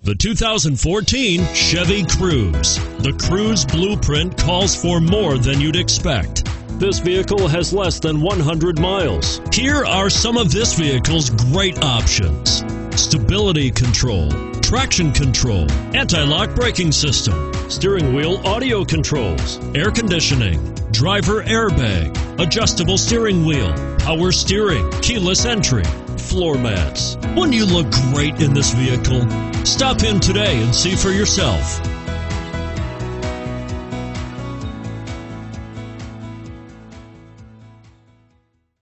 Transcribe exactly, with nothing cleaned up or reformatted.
The two thousand fourteen Chevy Cruze. The Cruze blueprint calls for more than you'd expect. This vehicle has less than one hundred miles. Here are some of this vehicle's great options: stability control, traction control, anti-lock braking system, steering wheel audio controls, air conditioning, driver airbag, adjustable steering wheel, power steering, keyless entry, floor mats. Wouldn't you look great in this vehicle? Stop in today and see for yourself.